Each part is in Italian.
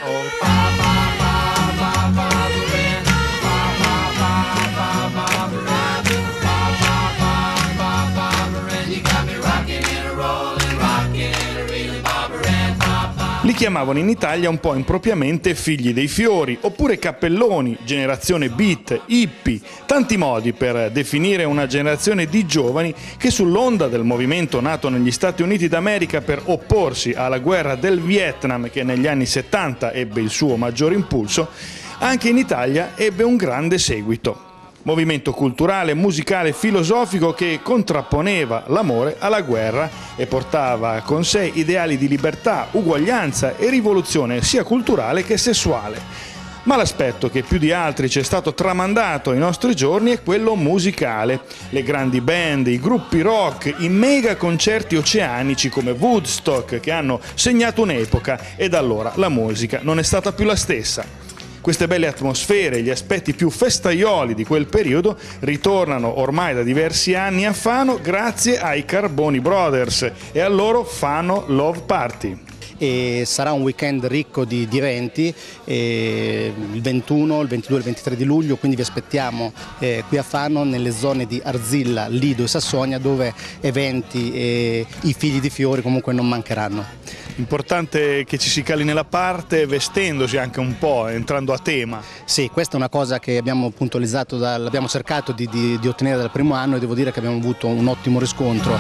Li chiamavano in Italia un po' impropriamente figli dei fiori, oppure cappelloni, generazione beat, hippie, tanti modi per definire una generazione di giovani che sull'onda del movimento nato negli Stati Uniti d'America per opporsi alla guerra del Vietnam, che negli anni 70 ebbe il suo maggiore impulso, anche in Italia ebbe un grande seguito. Movimento culturale, musicale, filosofico che contrapponeva l'amore alla guerra e portava con sé ideali di libertà, uguaglianza e rivoluzione sia culturale che sessuale. Ma l'aspetto che più di altri ci è stato tramandato ai nostri giorni è quello musicale. Le grandi band, i gruppi rock, i mega concerti oceanici come Woodstock che hanno segnato un'epoca e da allora la musica non è stata più la stessa. Queste belle atmosfere, gli aspetti più festaioli di quel periodo ritornano ormai da diversi anni a Fano grazie ai Carboni Brothers e al loro Fano Love Party. E sarà un weekend ricco di eventi, il 21, il 22 e il 23 di luglio, quindi vi aspettiamo qui a Fano nelle zone di Arzilla, Lido e Sassonia, dove eventi e i figli di fiori comunque non mancheranno. Importante che ci si cali nella parte vestendosi anche un po', entrando a tema. Sì, questa è una cosa che abbiamo puntualizzato, l'abbiamo cercato di ottenere dal primo anno e devo dire che abbiamo avuto un ottimo riscontro.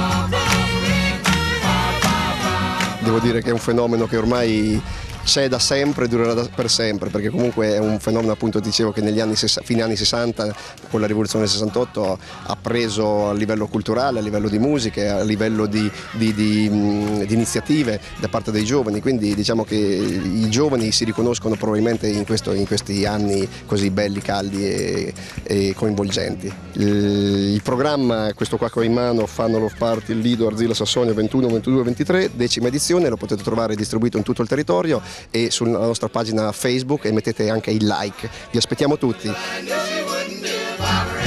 Devo dire che è un fenomeno che ormai c'è da sempre e durerà per sempre, perché comunque è un fenomeno, appunto dicevo, che negli anni fine anni 60 con la rivoluzione del 68 ha preso a livello culturale, a livello di musiche, a livello di iniziative da parte dei giovani, quindi diciamo che i giovani si riconoscono probabilmente in questi anni così belli, caldi e coinvolgenti. Il programma, questo qua che ho in mano, Fano Love Party, Lido, Arzilla, Sassonia, 21, 22, 23, 10ª edizione, lo potete trovare distribuito in tutto il territorio e sulla nostra pagina Facebook, e mettete anche il like. Vi aspettiamo tutti.